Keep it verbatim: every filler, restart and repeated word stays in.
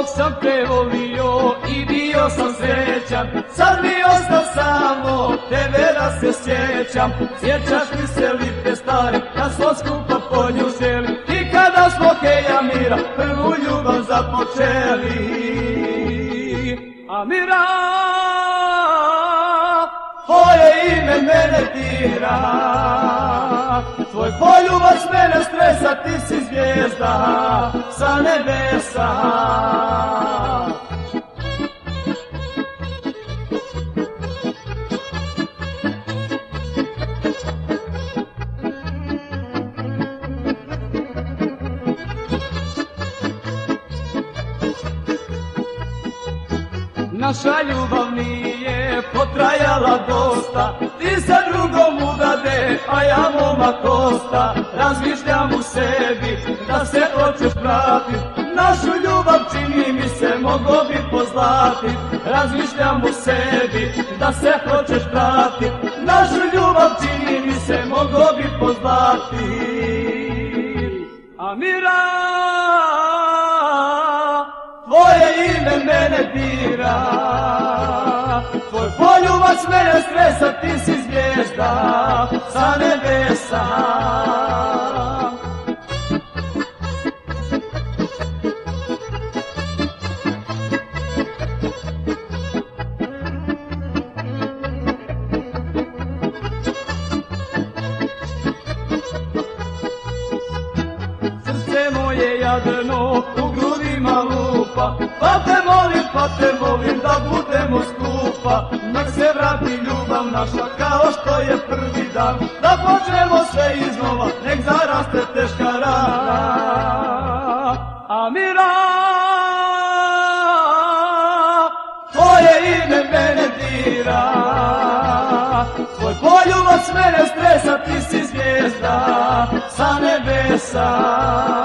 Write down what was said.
dok sam te volio i bio sam srećan, sad mi osta samo tebe da se sjećam. Sjećaš mi se lipe stare, kad smo skupa polju sjeli i kada smo heja mira prvu ljubav započeli. Amira, tvoje ime mene dira, tvoj poljubac mene stresa, ti si zvijezda sa nebesa. Naša ljubav nije potrajala dosta, ti sa drugom udade, a ja momak osta. Razmišljam u sebi da se hoćeš vratit, našu ljubav čini mi se mogo bi pozlatit. Razmišljam u sebi da se hoćeš vratit, našu ljubav čini mi se mogo bi pozlatit. Amira, tvoje ime mene dira, tvoj poljubac mene stresa, ti si zvijezda sa nebesa. Srce moje jadno u grudima lupa, pa te molim, pa te molim da budemo skupa. Nek se vrati ljubav naša kao što je prvi dan, da počnemo sve iznova, nek zaraste teška rana. Amira, tvoje ime mene dira, tvoj poljubac mene stresa, ti si zvijezda sa nebesa.